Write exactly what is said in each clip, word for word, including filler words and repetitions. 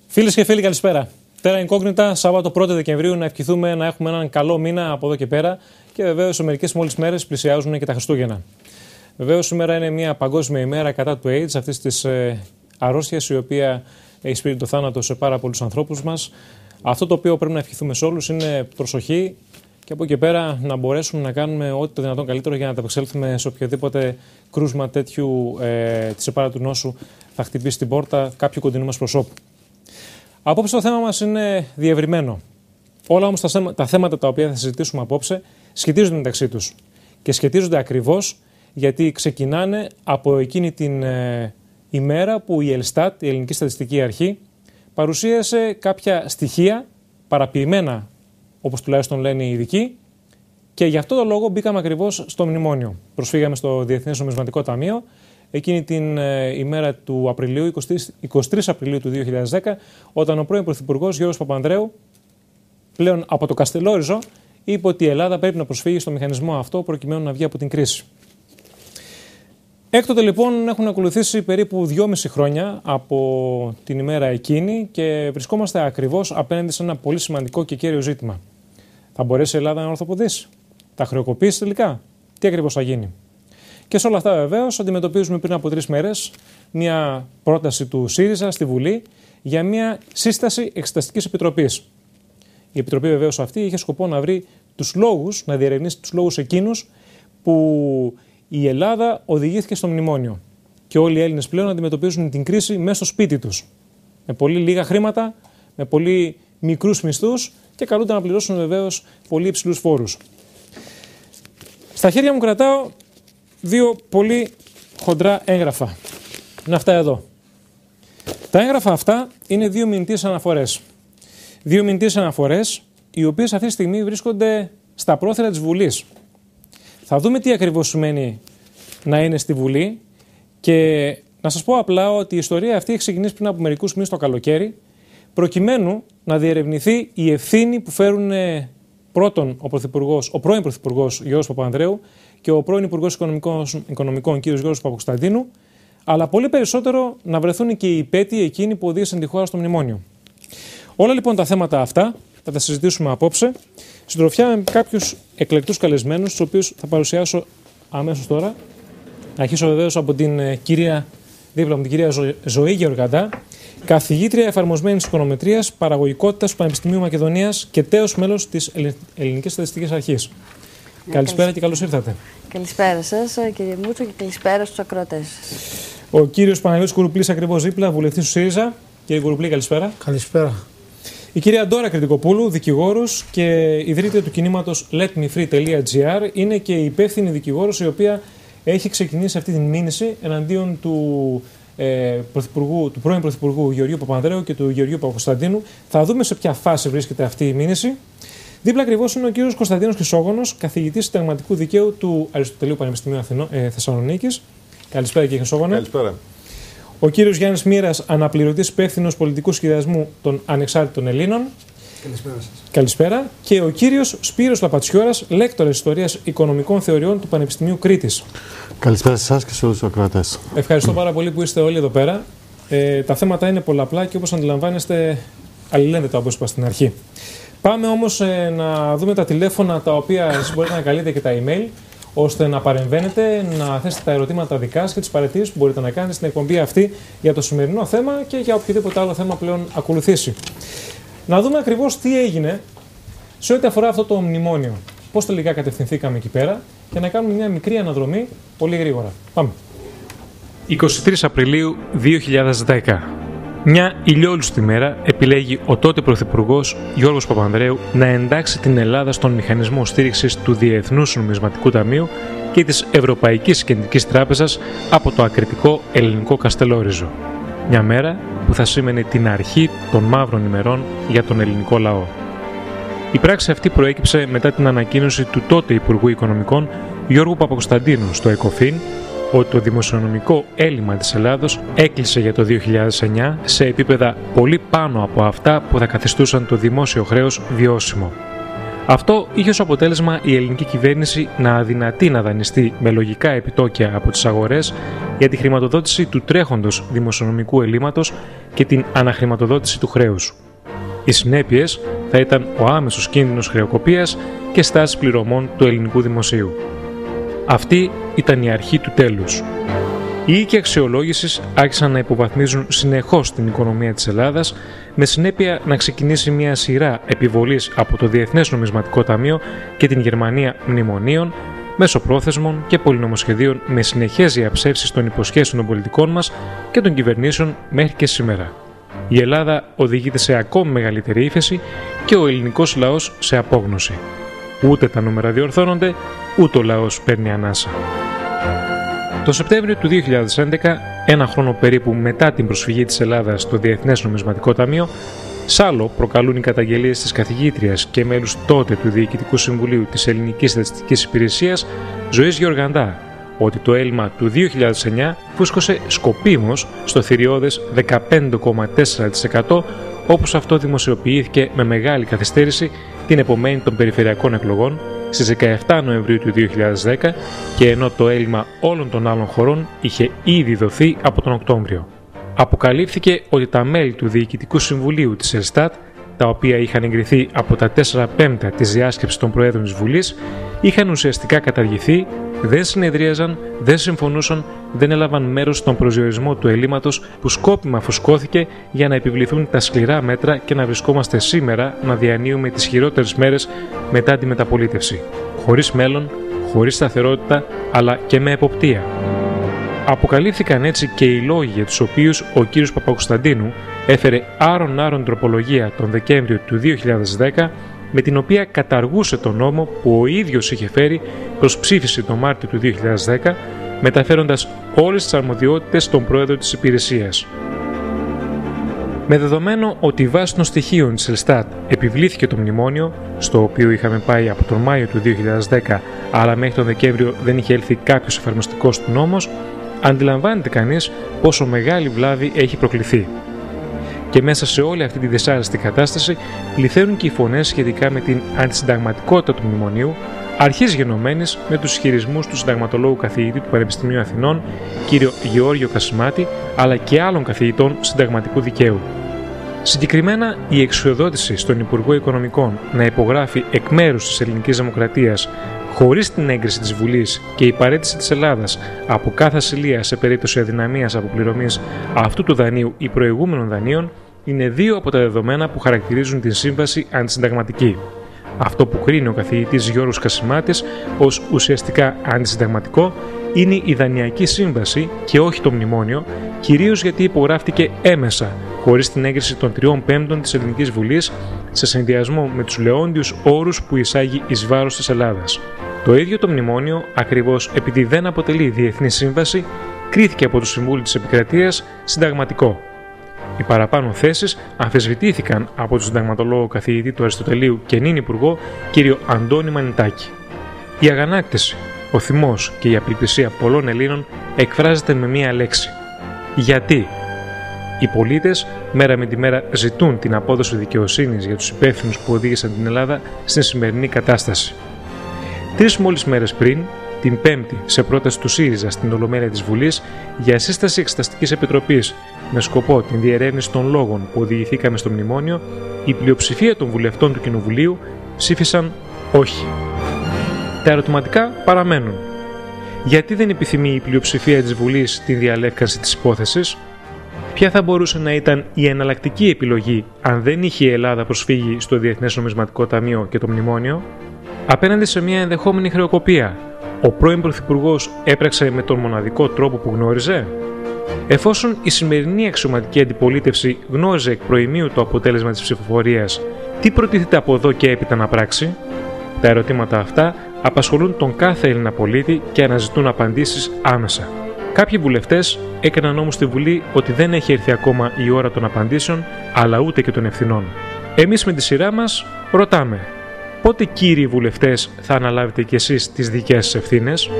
Φίλες και φίλοι, καλησπέρα. Τέρα Incognita, Σάββατο πρώτο Δεκεμβρίου, να ευχηθούμε να έχουμε έναν καλό μήνα από εδώ και πέρα και βεβαίως σε μερικές μόλις μέρες πλησιάζουν και τα Χριστούγεννα. Βεβαίως σήμερα είναι μια παγκόσμια ημέρα κατά του AIDS, αυτής της ε, αρρώστιας η οποία έχει σπείρει το θάνατο σε πάρα πολλούς ανθρώπους μας. Αυτό το οποίο πρέπει να ευχηθούμε σε όλους είναι προσοχή και από εκεί πέρα να μπορέσουμε να κάνουμε ό,τι το δυνατόν καλύτερο για να ανταπεξέλθουμε σε οποιοδήποτε κρούσμα τέτοιου ε, της επάρα του νόσου θα χτυπήσει την πόρτα κάποιου κοντινού μας προσώπου. Απόψε το θέμα μας είναι διευρυμένο. Όλα όμως τα, τα θέματα τα οποία θα συζητήσουμε απόψε σχετίζονται μεταξύ τους. Και σχετίζονται ακριβώς γιατί ξεκινάνε από εκείνη την ε, ημέρα που η Ελστάτ, η Ελληνική Στατιστική Αρχή, παρουσίασε κάποια στοιχεία παραποιημένα, όπως τουλάχιστον λένε οι ειδικοί, και γι' αυτό το λόγο μπήκαμε ακριβώς στο μνημόνιο. Προσφύγαμε στο Διεθνές Νομισματικό Ταμείο εκείνη την ε, ημέρα του Απριλίου, εικοστή τρίτη Απριλίου του δύο χιλιάδες δέκα, όταν ο πρώην Πρωθυπουργός Γιώργος Παπανδρέου, πλέον από το Καστελόριζο, είπε ότι η Ελλάδα πρέπει να προσφύγει στο μηχανισμό αυτό προκειμένου να βγει από την κρίση. Έκτοτε λοιπόν έχουν ακολουθήσει περίπου δυόμιση χρόνια από την ημέρα εκείνη και βρισκόμαστε ακριβώς απέναντι σε ένα πολύ σημαντικό και κέριο ζήτημα. Θα μπορέσει η Ελλάδα να ορθοποδήσει? Θα χρεοκοπήσει τελικά? Τι ακριβώς θα γίνει? Και σε όλα αυτά βεβαίως αντιμετωπίζουμε πριν από τρεις μέρες μια πρόταση του ΣΥΡΙΖΑ στη Βουλή για μια σύσταση εξεταστικής επιτροπής. Η επιτροπή βεβαίως αυτή είχε σκοπό να βρει τους λόγους, να διερευνήσει τους λόγους εκείνους που η Ελλάδα οδηγήθηκε στο μνημόνιο. Και όλοι οι Έλληνες πλέον αντιμετωπίζουν την κρίση μέσα στο σπίτι τους. Με πολύ λίγα χρήματα, με πολύ μικρούς μισθούς και καλούνται να πληρώσουν βεβαίως πολύ υψηλούς φόρους. Στα χέρια μου κρατάω δύο πολύ χοντρά έγγραφα. Είναι αυτά εδώ. Τα έγγραφα αυτά είναι δύο μηνυτές αναφορές. Δύο μηνυτές αναφορές, οι οποίες αυτή τη στιγμή βρίσκονται στα πρόθυρα της Βουλής. Θα δούμε τι ακριβώς σημαίνει να είναι στη Βουλή και να σας πω απλά ότι η ιστορία αυτή έχει ξεκινήσει πριν από μερικούς μήνες το καλοκαίρι, προκειμένου να διερευνηθεί η ευθύνη που φέρουν πρώτον ο, ο πρώην Πρωθυπουργός Γιώργος Παπανδρέου και ο πρώην Υπουργός Οικονομικών, Οικονομικών κ. Γιώργος Παπακοσταντίνου, αλλά πολύ περισσότερο να βρεθούν και οι υπέτειοι εκείνοι που οδήγησαν τη χώρα στο μνημόνιο. Όλα λοιπόν τα θέματα αυτά θα τα συζητήσουμε απόψε, συντροφιά με κάποιους εκλεκτούς καλεσμένους, τους οποίους θα παρουσιάσω αμέσως τώρα. Να αρχίσω βεβαίως από την ε, κυρία, δίπλα από την κυρία Ζω, Ζωή Γεωργαντά, καθηγήτρια εφαρμοσμένης οικονομετρίας, παραγωγικότητας του Πανεπιστημίου Μακεδονίας και τέος μέλος της Ελληνικής Στατιστικής Αρχής. Ναι, καλησπέρα και καλώς ήρθατε. Καλησπέρα σας, κύριε Μούτσο, και καλησπέρα στους ακροατές σας. Ο κύριος Παναγιώτης Κουρουπλής, ακριβώς δίπλα, βουλευτής του ΣΥΡΙΖΑ. Κύριε Κουρουπλή, καλησπέρα. Καλησπέρα. Η κυρία Ντόρα Κρητικοπούλου, δικηγόρος και ιδρύτρια του κινήματος let me free τελεία gr, είναι και η υπεύθυνη δικηγόρος η οποία έχει ξεκινήσει αυτή την μήνυση εναντίον του, ε, του πρώην Πρωθυπουργού Γεωργίου Παπανδρέου και του Γεωργίου Παπακοσταντίνου. Θα δούμε σε ποια φάση βρίσκεται αυτή η μήνυση. Δίπλα ακριβώς είναι ο κύριος Κωνσταντίνος Χρυσόγονος, καθηγητής συνταγματικού δικαίου του Αριστοτελείου Πανεπιστημίου Αθηνο, ε, Θεσσαλονίκης. Καλησπέρα, κύριε Χρυσόγονε. Καλησπέρα. Ο κύριος Γιάννης Μοίρας, αναπληρωτής υπεύθυνος πολιτικού σχεδιασμού των Ανεξάρτητων Ελλήνων. Καλησπέρα σας. Καλησπέρα. Και ο κύριος Σπύρος Λαπατσιώρας, λέκτορας ιστορίας οικονομικών θεωριών του Πανεπιστημίου Κρήτης. Καλησπέρα σε εσάς και σε όλους τους ακροατές. Ευχαριστώ πάρα πολύ που είστε όλοι εδώ πέρα. Ε, τα θέματα είναι πολλαπλά και όπως αντιλαμβάνεστε, αλληλένδετα όπως είπα στην αρχή. Πάμε όμως ε, να δούμε τα τηλέφωνα τα οποία εσείς μπορείτε να καλείτε και τα email, ώστε να παρεμβαίνετε, να θέσετε τα ερωτήματα δικά σας και τις παρατηρήσεις που μπορείτε να κάνετε στην εκπομπή αυτή για το σημερινό θέμα και για οποιοδήποτε άλλο θέμα πλέον ακολουθήσει. Να δούμε ακριβώς τι έγινε σε ό,τι αφορά αυτό το μνημόνιο. Πώς τελικά κατευθυνθήκαμε εκεί πέρα και να κάνουμε μια μικρή αναδρομή πολύ γρήγορα. Πάμε. εικοστή τρίτη Απριλίου δύο χιλιάδες δέκα. Μια ηλιόλουστη μέρα επιλέγει ο τότε Πρωθυπουργός Γιώργος Παπανδρέου να εντάξει την Ελλάδα στον μηχανισμό στήριξης του Διεθνούς Νομισματικού Ταμείου και της Ευρωπαϊκής Κεντρικής Τράπεζας από το ακριτικό ελληνικό Καστελόριζο. Μια μέρα που θα σήμαινε την αρχή των μαύρων ημερών για τον ελληνικό λαό. Η πράξη αυτή προέκυψε μετά την ανακοίνωση του τότε Υπουργού Οικονομικών Γιώργου Παπακοσταντίνου στο ΕΚΟΦΗΝ ότι το δημοσιονομικό έλλειμμα της Ελλάδος έκλεισε για το δύο χιλιάδες εννιά σε επίπεδα πολύ πάνω από αυτά που θα καθιστούσαν το δημόσιο χρέος βιώσιμο. Αυτό είχε ως αποτέλεσμα η ελληνική κυβέρνηση να αδυνατεί να δανειστεί με λογικά επιτόκια από τις αγορές για τη χρηματοδότηση του τρέχοντος δημοσιονομικού ελλείμματος και την αναχρηματοδότηση του χρέους. Οι συνέπειες θα ήταν ο άμεσος κίνδυνος χρεοκοπίας και στάσεις πληρωμών του ελληνικού δημοσίου. Αυτή ήταν η αρχή του τέλους. Οι οίκοι αξιολόγησης άρχισαν να υποβαθμίζουν συνεχώς την οικονομία της Ελλάδας, με συνέπεια να ξεκινήσει μια σειρά επιβολής από το Διεθνές Νομισματικό Ταμείο και την Γερμανία μνημονίων, μεσοπρόθεσμων και πολυνομοσχεδίων με συνεχές διαψεύσεις των υποσχέσεων των πολιτικών μας και των κυβερνήσεων μέχρι και σήμερα. Η Ελλάδα οδηγείται σε ακόμη μεγαλύτερη ύφεση και ο ελληνικός λαός σε απόγνωση. Ούτε τα νούμερα διορθώνονται, ούτε ο λαός παίρνει ανάσα. Το Σεπτέμβριο του δύο χιλιάδες έντεκα, ένα χρόνο περίπου μετά την προσφυγή της Ελλάδας στο Διεθνές Νομισματικό Ταμείο, σάλο προκαλούν οι καταγγελίες της καθηγήτριας και μέλους τότε του Διοικητικού Συμβουλίου της Ελληνικής Στατιστικής Υπηρεσίας, Ζωής Γεωργαντά, ότι το έλλειμμα του δύο χιλιάδες εννιά φούσκωσε σκοπίμως στο θηριώδες δεκαπέντε κόμμα τέσσερα τοις εκατό, όπως αυτό δημοσιοποιήθηκε με μεγάλη καθυστέρηση την επομένη των περιφερειακών εκλογών στις δεκαεπτά Νοεμβρίου του δύο χιλιάδες δέκα, και ενώ το έλλειμμα όλων των άλλων χωρών είχε ήδη δοθεί από τον Οκτώβριο. Αποκαλύφθηκε ότι τα μέλη του Διοικητικού Συμβουλίου της Ελστάτ, τα οποία είχαν εγκριθεί από τα τέσσερα πέμπτα της διάσκεψης των Προέδρων της Βουλής, είχαν ουσιαστικά καταργηθεί, δεν συνεδρίαζαν, δεν συμφωνούσαν, δεν έλαβαν μέρος στον προσδιορισμό του ελλείμματος που σκόπιμα φουσκώθηκε για να επιβληθούν τα σκληρά μέτρα και να βρισκόμαστε σήμερα να διανύουμε τις χειρότερες μέρες μετά τη μεταπολίτευση. Χωρίς μέλλον, χωρίς σταθερότητα, αλλά και με εποπτεία. Αποκαλύφθηκαν έτσι και οι λόγοι για τους οποίους ο κύριος Παπακοσταντίνου έφερε άρον-άρον τροπολογία τον Δεκέμβριο του δύο χιλιάδες δέκα, με την οποία καταργούσε τον νόμο που ο ίδιος είχε φέρει προς ψήφιση τον Μάρτιο του δύο χιλιάδες δέκα, μεταφέροντας όλες τις αρμοδιότητες στον πρόεδρο της υπηρεσίας. Με δεδομένο ότι βάσει των στοιχείων της Ελστάτ επιβλήθηκε το μνημόνιο, στο οποίο είχαμε πάει από τον Μάιο του δύο χιλιάδες δέκα, αλλά μέχρι τον Δεκέμβριο δεν είχε έλθει κάποιος εφαρμοστικός του νόμος, αντιλαμβάνεται κανείς πόσο μεγάλη βλάβη έχει προκληθεί. Και μέσα σε όλη αυτή τη δυσάρεστη κατάσταση πληθαίνουν και οι φωνές σχετικά με την αντισυνταγματικότητα του μνημονίου, αρχής γενομένης με τους ισχυρισμούς του συνταγματολόγου καθηγητή του Πανεπιστημίου Αθηνών, κύριο Γεώργιο Κασιμάτη, αλλά και άλλων καθηγητών συνταγματικού δικαίου. Συγκεκριμένα, η εξουσιοδότηση στον Υπουργό Οικονομικών να υπογράφει εκ μέρους της Ελληνικής Δημοκρατίας, χωρίς την έγκριση της Βουλής, και η παραίτηση της Ελλάδας από κάθε ασυλία σε περίπτωση αδυναμίας αποπληρωμής αυτού του δανείου ή προηγούμενων δανείων, είναι δύο από τα δεδομένα που χαρακτηρίζουν την σύμβαση αντισυνταγματική. Αυτό που κρίνει ο καθηγητής Γιώργος Κασιμάτης ως ουσιαστικά αντισυνταγματικό είναι η δανειακή σύμβαση και όχι το μνημόνιο, κυρίως γιατί υπογράφτηκε έμεσα, χωρίς την έγκριση των τριών πέμπτων της Ελληνικής Βουλής, σε συνδυασμό με τους λεόντιους όρους που εισάγει εις βάρος της Ελλάδας. Το ίδιο το μνημόνιο, ακριβώς επειδή δεν αποτελεί διεθνή σύμβαση, κρίθηκε από το Συμβούλιο της Επικρατείας συνταγματικό. Οι παραπάνω θέσεις αμφισβητήθηκαν από τον συνταγματολόγο καθηγητή του Αριστοτελείου και νυν υπουργό κύριο Αντώνη Μανιτάκη. Η αγανάκτηση, ο θυμός και η απελπισία πολλών Ελλήνων εκφράζεται με μία λέξη. Γιατί? Οι πολίτες μέρα με τη μέρα ζητούν την απόδοση δικαιοσύνης για τους υπεύθυνους που οδήγησαν την Ελλάδα στην σημερινή κατάσταση. Τρεις μόλις μέρες πριν, την Πέμπτη, σε πρόταση του ΣΥΡΙΖΑ στην Ολομέλεια της Βουλής για σύσταση Εξεταστικής Επιτροπής με σκοπό την διερεύνηση των λόγων που οδηγηθήκαμε στο μνημόνιο, η πλειοψηφία των βουλευτών του Κοινοβουλίου ψήφισαν όχι. Τα ερωτηματικά παραμένουν. Γιατί δεν επιθυμεί η πλειοψηφία της Βουλής την διαλεύκανση της υπόθεσης? Ποια θα μπορούσε να ήταν η εναλλακτική επιλογή αν δεν είχε η Ελλάδα προσφύγει στο Διεθνές Νομισματικό Ταμείο και το μνημόνιο? Απέναντι σε μια ενδεχόμενη χρεοκοπία, ο πρώην Πρωθυπουργός έπραξε με τον μοναδικό τρόπο που γνώριζε? Εφόσον η σημερινή αξιωματική αντιπολίτευση γνώριζε εκ προημίου το αποτέλεσμα της ψηφοφορίας, τι προτίθεται από εδώ και έπειτα να πράξει? Τα ερωτήματα αυτά απασχολούν τον κάθε Έλληνα πολίτη και αναζητούν απαντήσεις άμεσα. Κάποιοι βουλευτές έκαναν όμως στη Βουλή ότι δεν έχει έρθει ακόμα η ώρα των απαντήσεων, αλλά ούτε και των ευθυνών. Εμείς με τη σειρά μας ρωτάμε, πότε κύριοι βουλευτές θα αναλάβετε κι εσείς τις δικές σας ευθύνες?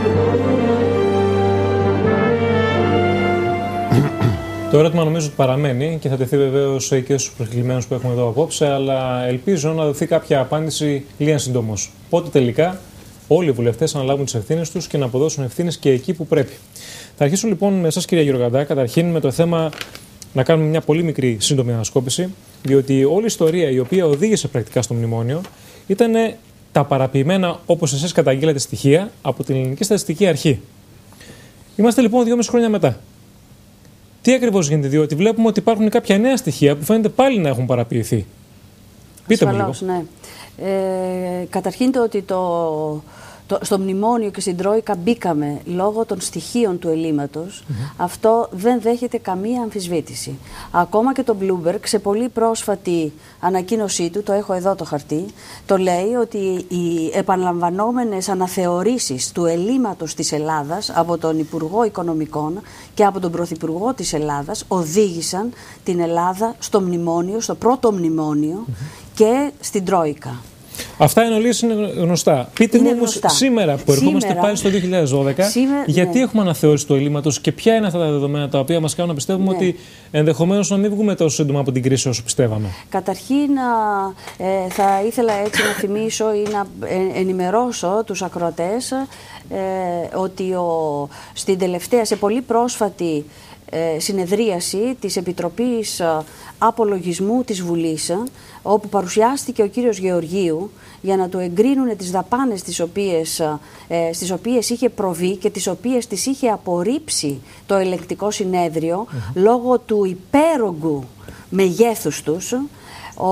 Το ερώτημα νομίζω ότι παραμένει και θα τεθεί βεβαίως και στους προσκεκλημένους που έχουμε εδώ απόψε, αλλά ελπίζω να δοθεί κάποια απάντηση λίγαν συντόμως. Πότε τελικά όλοι οι βουλευτές αναλάβουν τις ευθύνες τους και να αποδώσουν ευθύνες και εκεί που πρέπει. Θα αρχίσω λοιπόν με εσάς, κυρία Γεωργαντά, καταρχήν με το θέμα να κάνουμε μια πολύ μικρή σύντομη ανασκόπηση, διότι όλη η ιστορία η οποία οδήγησε πρακτικά στο μνημόνιο ήταν τα παραποιημένα, όπως εσείς καταγγείλατε, στοιχεία από την Ελληνική Στατιστική Αρχή. Είμαστε λοιπόν δυόμιση χρόνια μετά. Τι ακριβώς γίνεται, διότι βλέπουμε ότι υπάρχουν κάποια νέα στοιχεία που φαίνεται πάλι να έχουν παραποιηθεί. Πείτε μου λίγο. Ναι. Ε, καταρχήν το ότι το, το, στο μνημόνιο και στην Τρόικα μπήκαμε λόγω των στοιχείων του ελλείμματος, mm-hmm. αυτό δεν δέχεται καμία αμφισβήτηση. Ακόμα και το Bloomberg σε πολύ πρόσφατη ανακοίνωσή του, το έχω εδώ το χαρτί, το λέει ότι οι επαναλαμβανόμενες αναθεωρήσεις του ελλείμματος της Ελλάδας από τον Υπουργό Οικονομικών και από τον Πρωθυπουργό της Ελλάδας οδήγησαν την Ελλάδα στο μνημόνιο, στο πρώτο μνημόνιο, mm-hmm. και στην Τρόικα. Αυτά εν ολίγης είναι γνωστά. Πείτε είναι μου όμως γνωστά. σήμερα που ερχόμαστε σήμερα, πάλι στο δύο χιλιάδες δώδεκα, σήμερα, γιατί ναι. έχουμε αναθεώρηση του ελλείμματος και ποια είναι αυτά τα δεδομένα τα οποία μας κάνουν να πιστεύουμε ναι. ότι ενδεχομένως να μην βγούμε τόσο σύντομα από την κρίση όσο πιστεύαμε. Καταρχήν ε, θα ήθελα έτσι να θυμίσω ή να ενημερώσω τους ακροατές ε, ότι ο, στην τελευταία, σε πολύ πρόσφατη συνεδρίαση της Επιτροπής Απολογισμού της Βουλής, όπου παρουσιάστηκε ο κύριος Γεωργίου για να του εγκρίνουν τις δαπάνες τις οποίες, ε, στις οποίες είχε προβεί και τις οποίες τις είχε απορρίψει το ελεγκτικό συνέδριο mm-hmm. λόγω του υπέρογκου μεγέθους τους. Ο,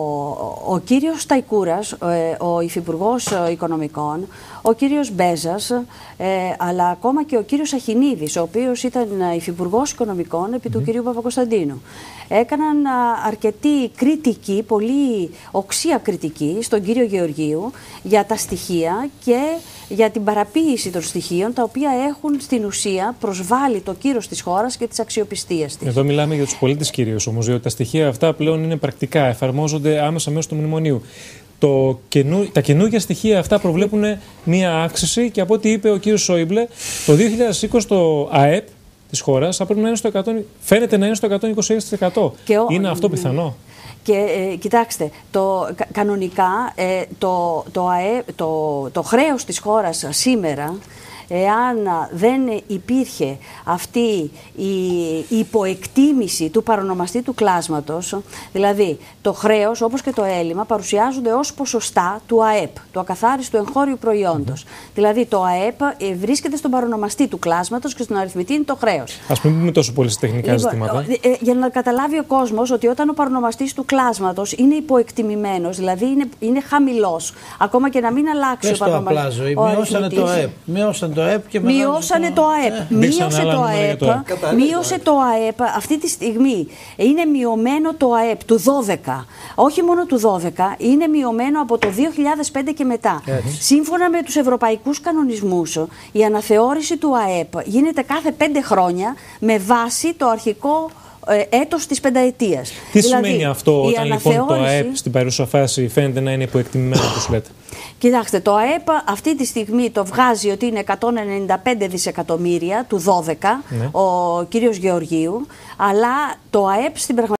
ο κύριος Σταϊκούρας, ο, ο υφυπουργός οικονομικών, ο κύριος Μπέζας, ε, αλλά ακόμα και ο κύριος Αχινίδης, ο οποίος ήταν υφυπουργός οικονομικών επί του mm. κυρίου Παπακοσταντίνου, έκαναν αρκετή κριτική, πολύ οξία κριτική στον κύριο Γεωργίου για τα στοιχεία και για την παραποίηση των στοιχείων, τα οποία έχουν στην ουσία προσβάλει το κύρος της χώρας και της αξιοπιστίας της. Εδώ μιλάμε για τους πολίτες κυρίως όμως, διότι τα στοιχεία αυτά πλέον είναι πρακτικά, εφαρμόζονται άμεσα μέσω του μνημονίου. Το καινού, τα καινούργια στοιχεία αυτά προβλέπουν μία αύξηση και από ό,τι είπε ο κύριος Σόιμπλε, το δύο χιλιάδες είκοσι το ΑΕΠ της χώρας θα πρέπει να είναι στο εκατό, φαίνεται να είναι στο εκατόν είκοσι έξι τοις εκατό. Ο, είναι αυτό πιθανό? Και ε, κοιτάξτε, το, κα, κανονικά ε, το, το, ΑΕ, το, το χρέος της χώρας σήμερα, εάν δεν υπήρχε αυτή η υποεκτίμηση του παρονομαστή του κλάσματος, δηλαδή το χρέος όπως και το έλλειμμα παρουσιάζονται ως ποσοστά του ΑΕΠ, του ακαθάριστου εγχώριου προϊόντος. Mm-hmm. Δηλαδή το ΑΕΠ βρίσκεται στον παρονομαστή του κλάσματος και στον αριθμητή είναι το χρέος. Ας μην πούμε τόσο πολύ σε τεχνικά λοιπόν, ζητήματα. Ε, για να καταλάβει ο κόσμος ότι όταν ο παρονομαστής του κλάσματος είναι υποεκτιμημένος, δηλαδή είναι, είναι χαμηλός, ακόμα και να μην αλλάξει Πες ο παρονομαστής. Μειώσανε το ΑΕΠ. Μειώσανε το ΑΕΠ και Μειώσανε το ΑΕΠ. Ε, μείωσε το ΑΕΠ. Μείωσε το ΑΕΠ. Αυτή τη στιγμή είναι μειωμένο το ΑΕΠ του δώδεκα. Όχι μόνο του δώδεκα, είναι μειωμένο από το δύο χιλιάδες πέντε και μετά. Έτσι. Σύμφωνα με τους ευρωπαϊκούς κανονισμούς, η αναθεώρηση του ΑΕΠ γίνεται κάθε πέντε χρόνια με βάση το αρχικό έτος της πενταετίας. Τι δηλαδή, σημαίνει αυτό όταν αναθεώρηση... λοιπόν το ΑΕΠ στην παρούσα φάση φαίνεται να είναι υποεκτιμημένο, όπως λέτε? Κοιτάξτε, το ΑΕΠ αυτή τη στιγμή το βγάζει ότι είναι εκατόν ενενήντα πέντε δισεκατομμύρια του δώδεκα, ναι. ο κύριος Γεωργίου, αλλά το ΑΕΠ στην πραγματικότητα